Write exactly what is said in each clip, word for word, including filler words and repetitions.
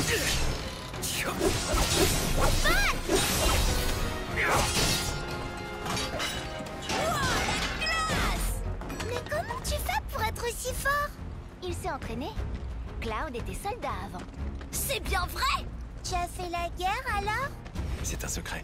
Mais comment tu fais pour être aussi fort? Il s'est entraîné. Cloud était soldat avant. C'est bien vrai! Tu as fait la guerre alors? C'est un secret.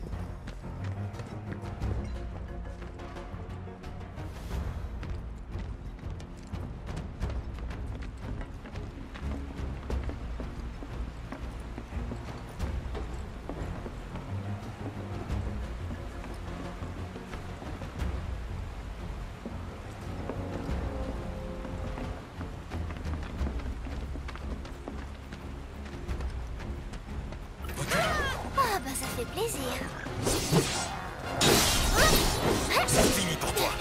Ah bah ça fait plaisir. C'est fini pour toi.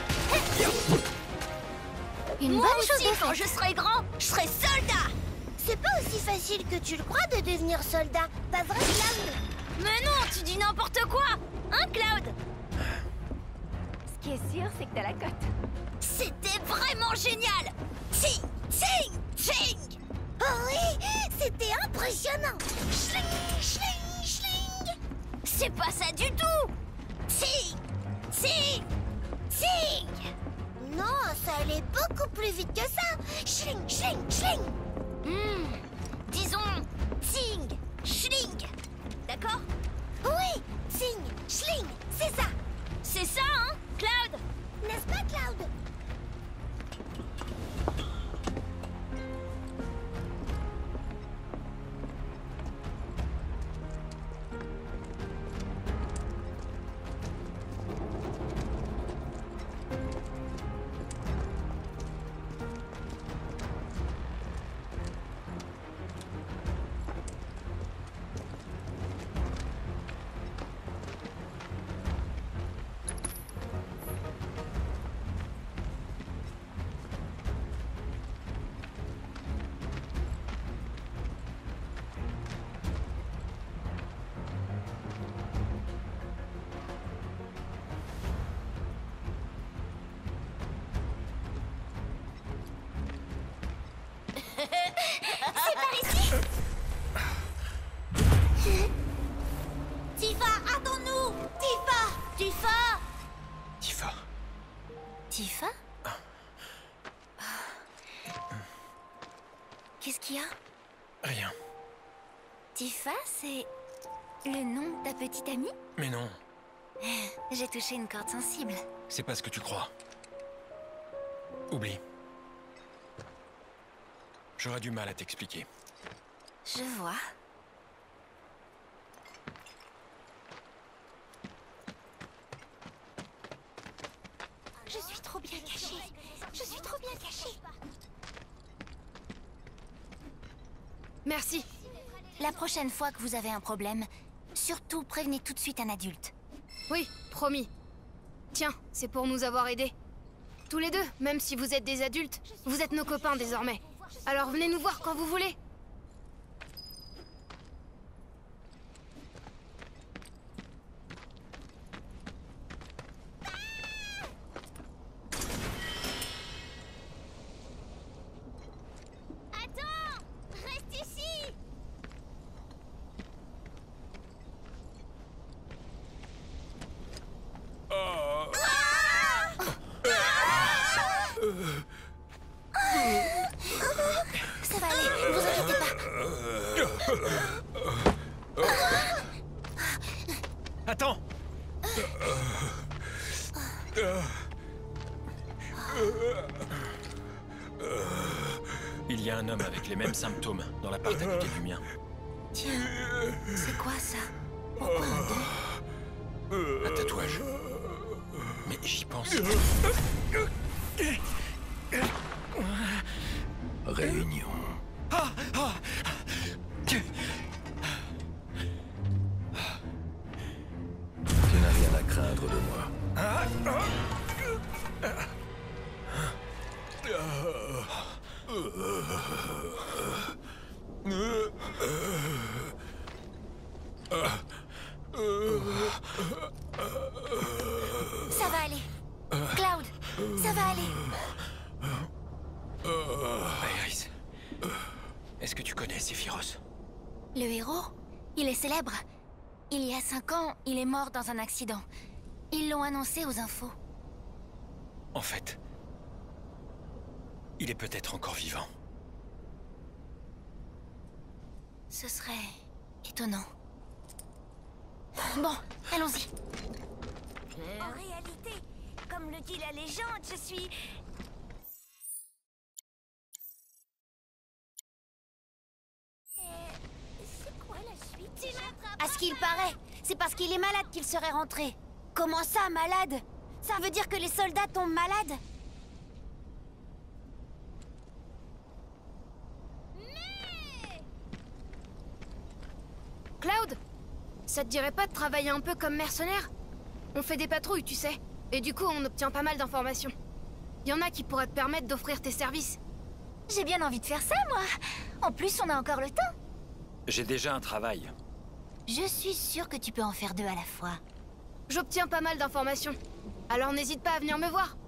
Une Moi bonne chose aussi, de quand faite. je serai grand, je serai soldat. C'est pas aussi facile que tu le crois de devenir soldat, pas vrai, Cloud? Mais non, tu dis n'importe quoi. Hein, Cloud? Ce qui est sûr, c'est que t'as la cote. C'était vraiment génial. Ting, ting, ting. Oh oui, c'était impressionnant. Schling, schling, schling. C'est pas ça du tout. Ting, ting, ting. Non, ça allait beaucoup plus vite que ça. Schling, schling, schling. Hmm, disons ting, schling. D'accord? Oui, ting, schling, c'est ça. C'est ça, hein, Cloud? N'est-ce pas, Cloud? C'est par ici. Tifa, attends-nous. Tifa, Tifa. Tifa. Tifa? Qu'est-ce qu'il y a? Rien. Tifa, c'est le nom de ta petite amie? Mais non, J'ai touché une corde sensible. c'est pas ce que tu crois. Oublie. J'aurais du mal à t'expliquer. Je vois. Je suis trop bien cachée. Je suis trop bien cachée. Merci. La prochaine fois que vous avez un problème, surtout prévenez tout de suite un adulte. Oui, promis. Tiens, c'est pour nous avoir aidés. Tous les deux, même si vous êtes des adultes, vous êtes nos copains désormais. Alors venez nous voir quand vous voulez. Attends, reste ici. Ça va aller, vous inquiétez pas. Attends! Il y a un homme avec les mêmes symptômes dans l'appart à côté du mien. Tiens, c'est quoi ça? Pourquoi un deuil? Un tatouage. Mais j'y pense. Réunion. Tu- Tu n'as rien à craindre de moi. Ça va aller. Cloud, ça va aller. Iris, est-ce que tu connais Sephiroth? Le héros, il est célèbre. Il y a cinq ans, il est mort dans un accident. Ils l'ont annoncé aux infos. En fait, il est peut-être encore vivant. Ce serait étonnant. Bon, allons-y. En réalité, comme le dit la légende, je suis... C'est quoi la suite? Tu m'attrapes. À ce qu'il paraît, c'est parce qu'il est malade qu'il serait rentré. Comment ça, malade? Ça veut dire que les soldats tombent malades? Cloud, ça te dirait pas de travailler un peu comme mercenaire? On fait des patrouilles, tu sais. Et du coup, on obtient pas mal d'informations. Y en a qui pourraient te permettre d'offrir tes services. J'ai bien envie de faire ça, moi. En plus, on a encore le temps. J'ai déjà un travail. Je suis sûre que tu peux en faire deux à la fois. J'obtiens pas mal d'informations. Alors n'hésite pas à venir me voir.